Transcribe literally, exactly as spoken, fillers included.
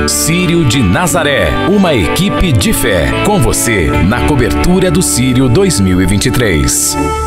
Círio de Nazaré, uma equipe de fé, com você na cobertura do Círio dois mil e vinte e três.